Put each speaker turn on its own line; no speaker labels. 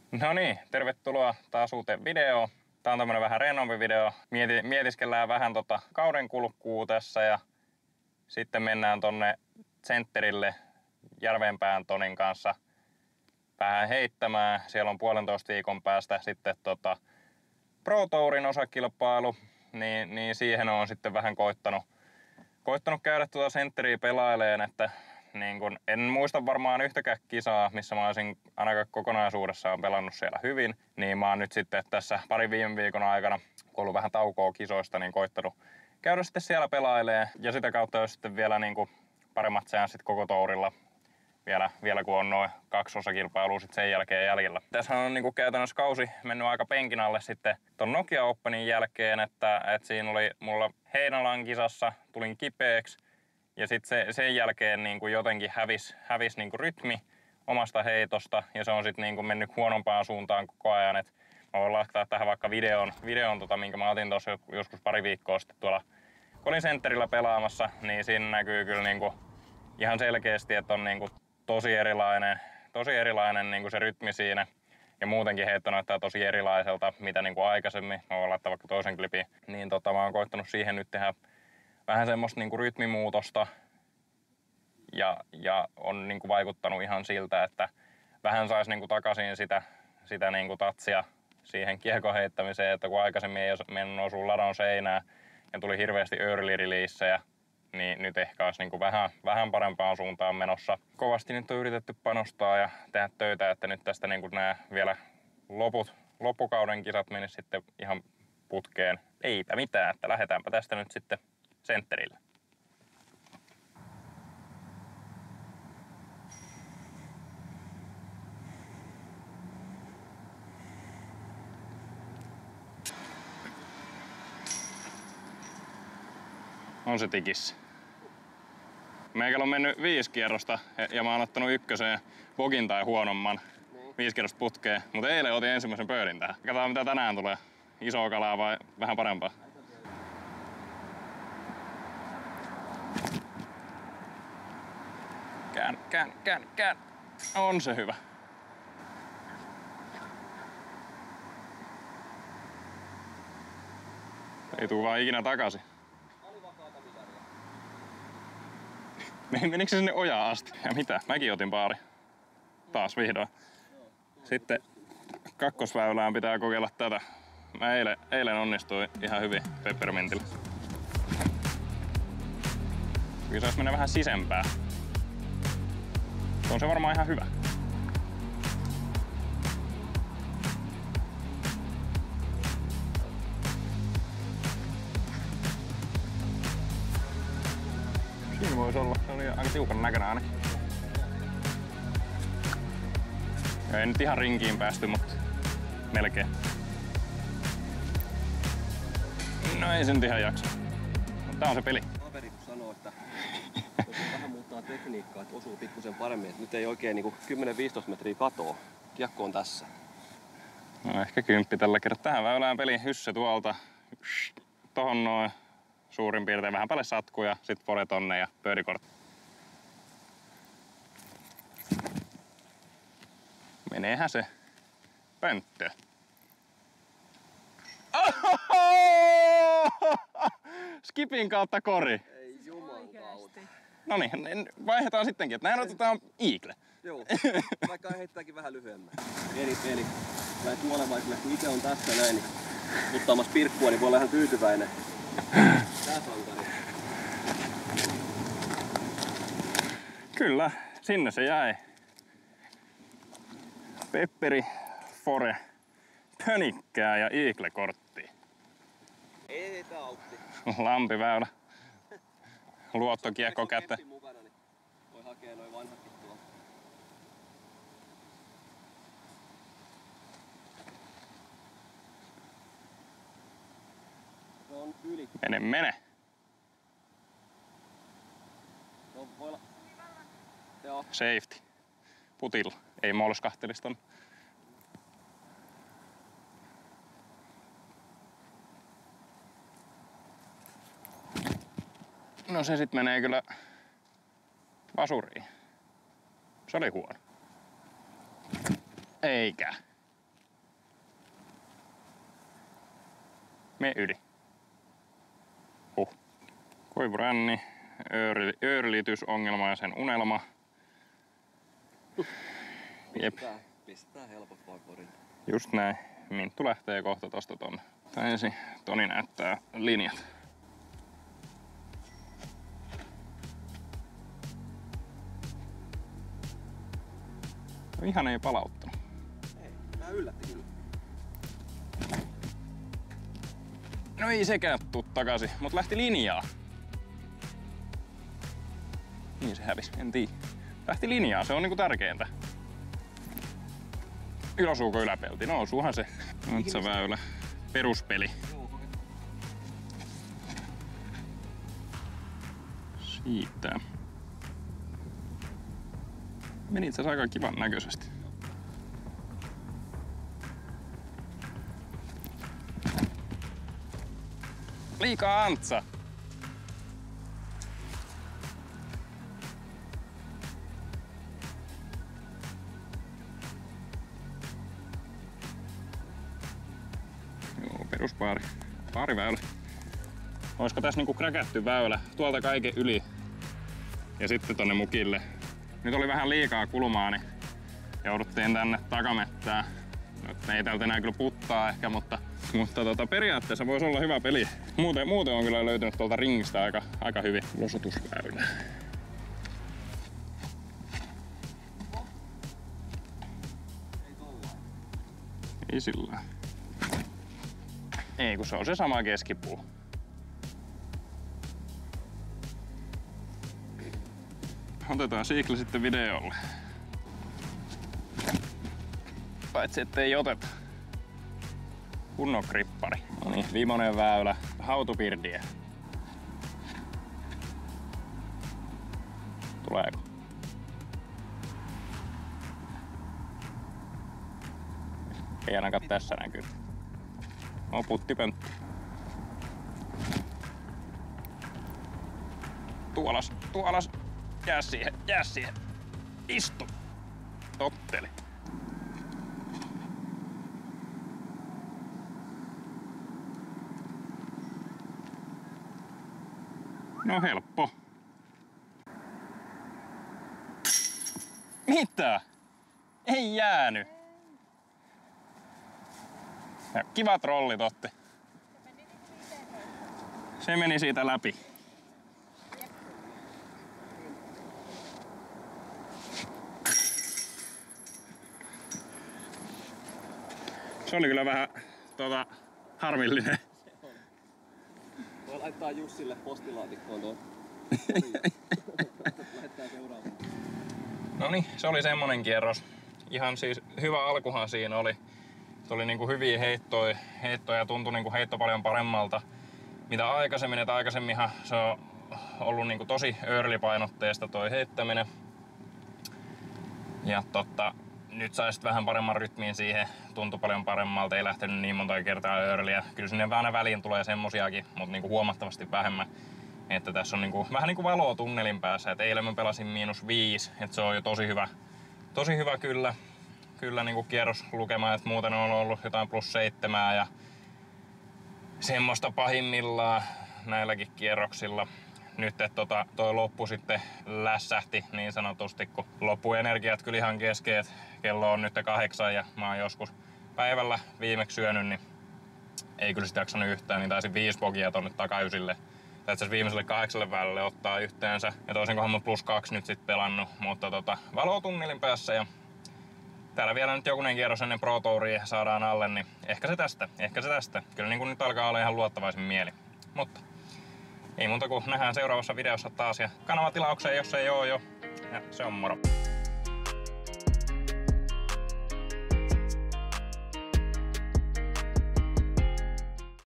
No niin, tervetuloa taas uuteen videoon. Tää on tämmönen vähän rennompi video. Mietiskellään vähän kauden kulkua tässä ja sitten mennään tonne sentterille Järvenpään Tonin kanssa vähän heittämään. Siellä on 1,5 viikon päästä sitten Pro Tourin osakilpailu, niin siihen on sitten vähän koittanut käydä sentteriä pelaileen, että niin kun, en muista varmaan yhtäkään kisaa, missä mä olisin ainakaan kokonaisuudessaan pelannut siellä hyvin. Niin mä oon nyt sitten tässä parin viime viikon aikana, kun on ollut vähän taukoa kisoista, niin koittanut käydä sitten siellä pelailee. Ja sitä kautta olisi sitten vielä niin kuin paremmat chanssit koko tourilla. Vielä kun on noin 2 osakilpailua sitten sen jälkeen jäljellä. Tässä on niin kuin käytännössä kausi mennyt aika penkin alle sitten ton Nokia Openin jälkeen, että siinä oli mulla Heinalan kisassa, tulin kipeäksi. Ja sitten sen jälkeen niin kuin jotenkin hävis niin kuin rytmi omasta heitosta ja se on sitten niin kuin mennyt huonompaan suuntaan koko ajan. Et mä voin laittaa tähän vaikka videon minkä mä otin tuossa joskus pari viikkoa sitten tuolla, kun olin sentterillä pelaamassa, niin siinä näkyy kyllä niin kuin ihan selkeästi, että on niin kuin tosi erilainen niin kuin se rytmi siinä. Ja muutenkin heitto näyttää tosi erilaiselta, mitä niin kuin aikaisemmin. Mä voin laittaa vaikka toisen klipin. Niin mä oon koittanut siihen nyt tehdä vähän semmoista niinku rytmimuutosta ja on niinku vaikuttanut ihan siltä, että vähän saisi niinku takaisin sitä niinku tatsia siihen kiekon heittämiseen, että kun aikaisemmin ei mennyt osua ladon seinään ja tuli hirveästi early releasejä, niin nyt ehkä olisi niinku vähän parempaan suuntaan menossa. Kovasti nyt on yritetty panostaa ja tehdä töitä, että nyt tästä niinku nämä vielä loppukauden kisat menis sitten ihan putkeen. Eipä mitään, että lähdetäänpä tästä nyt sitten sentterille. On se tikissä. Meikällä on mennyt 5 kierrosta ja mä oon ottanut ykköseen bogin tai huonomman 5 kierrosta putkeen, mutta eilen otin ensimmäisen birdin tähän. Katsotaan mitä tänään tulee. Isoa kalaa vai vähän parempaa? Kään. On se hyvä. Ei tuu vaan ikinä takaisin. Menikö se sinne ojaan asti? Ja mitä? Mäkin otin baari. Taas vihdoin. Sitten kakkosväylään pitää kokeilla tätä. Mä eilen onnistuin ihan hyvin peppermintillä. Kyllä se olisi mennä vähän sisempää. On se varmaan ihan hyvä. Siinä voisi olla. Se oli aika tiukan näköinen ainakin. Ei nyt ihan rinkiin päästy, mutta melkein. No ei se nyt ihan jaksa. Mutta tää on se peli.
Kaveri kun sanoo, että jos vähän muuttaa tekniikkaa, että osuu pikkusen paremmin, että nyt ei oikein niin 10-15 metriä katoa. Kiekko on tässä.
No ehkä 10 tällä kertaa. Tähän väylään peli hysse tuolta. Tohon noin suurin piirtein vähän päälle satku ja sit pore tonne ja birdiekortti. Meneehän se pönttö. Skipin kautta kori.
Ei jumalauta.
Noniin, vaihdetaan sittenkin, että näin otetaan eagle.
Joo, vaikka heittääkin vähän lyhyemmän. Eri peli. Näin tulevaisuudessa, kun itse on tässä näin, niin ottaamassa pirkkua, niin voi olla ihan tyytyväinen. Tää sankari.
Kyllä, sinne se jäi. Pepperi, fore, pönikkää ja eagle-kortti.
Ei tää autti.
Lampiväylä. Luottokiekko kättä.
Mukana, niin voi hakea noin vanhatkin tuolla. Se on yli.
Mene.
No, voi olla. Joo.
Safety. Putilla. Ei molskahtelisi tonne. No se sit menee kyllä vasuriin. Se oli huono. Eikä. Me yli. Koivuränni, öörlitysongelma ja sen unelma. Jep.
Pistää helpot vaan korille.
Just näin. Minttu lähtee kohta tosta tonne. Ensin Toni näyttää linjat. No ihan ei palauttanut.
Ei, tää yllätti kyllä.
No ei sekään tuu takaisin, mut lähti linjaa. Niin se hävisi, en tiedä. Lähti linjaa, se on niinku tärkeintä. Ylosuuko yläpelti? No osuuhan se. Otsaväylä. Peruspeli. Siitä. Meni itse asiassa aika kivan näköisesti. Liikaa Antsa! Joo, peruspaari. Paariväylä. Olisiko tässä niinku kräkätty väylä tuolta kaiken yli ja sitten tonne mukille. Nyt oli vähän liikaa kulmaa, niin jouduttiin tänne takamettään. Nyt ei täältä enää kyllä puttaa ehkä, mutta periaatteessa voisi olla hyvä peli. Muuten on kyllä löytynyt tuolta ringistä aika hyvin. Losotusväylä. Ei sillä. Ei, kun se on se sama keskipuu. Otetaan siikli sitten videolle. Paitsi ettei oteta. Kunnon krippari. No niin, viimeinen väylä. Hautupirdiä. Tuleeko? Ei ainakaan tässä näkyy. No puttipönttö. Tuolas. Jää siihen. Istu. Totteli. No helppo. Mitä? Ei jäänyt. Ja kiva trolli totti. Se meni siitä läpi. Se oli kyllä vähän harmillinen.
Voi laittaa Jussille postilaatikkoon tuon. Lähettää seuraavaan.
Noniin, se oli semmonen kierros. Ihan siis hyvä alkuhan siinä oli. Se oli niinku hyviä heittoja ja tuntui niinku heitto paljon paremmalta mitä aikaisemmin. Et aikaisemminhan se on ollut niinku tosi early-painotteista toi heittäminen. Ja nyt sai sit vähän paremman rytmiin siihen, tuntui paljon paremmalta, ei lähtenyt niin monta kertaa earlyä. Kyllä sinne aina väliin tulee semmosiakin, mutta niinku huomattavasti vähemmän. Että tässä on niinku, vähän niinku valoa tunnelin päässä, et eilen mä pelasin -5, että se on jo tosi hyvä kyllä niinku kierroslukema, että muuten on ollut jotain +7 ja semmoista pahimmillaan näilläkin kierroksilla. Nyt toi loppu sitten lässähti niin sanotusti, kun loppuenergiat kyllä ihan kesken. Kello on nyt 8 ja mä oon joskus päivällä viimeksi syönyt, niin ei kyllä sitä jaksanut yhtään, niin taisin 5 bogia tonne takaysille. Tai itse asiassa viimeiselle 8 väylälle ottaa yhteensä. Ja toisinkohan mä +2 nyt sit pelannut, mutta valo tunnelin päässä ja täällä vielä nyt jokunen kierros ennen Pro Touria saadaan alle, niin ehkä se tästä. Kyllä niin kuin nyt alkaa olla ihan luottavaisin mieli. Mutta ei muuta kuin nähdään seuraavassa videossa taas ja kanavatilaukseen, jos ei oo jo. Ja se on moro.